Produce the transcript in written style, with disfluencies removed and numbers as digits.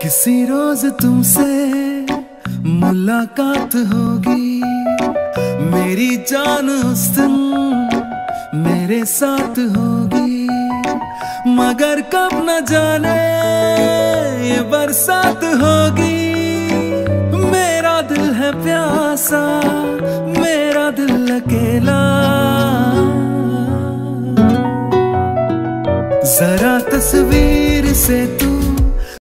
किसी रोज तुमसे मुलाकात होगी, मेरी जान उस दिन मेरे साथ होगी। मगर कब न जाने ये बरसात होगी। मेरा दिल है प्यासा, मेरा दिल अकेला। जरा तस्वीर से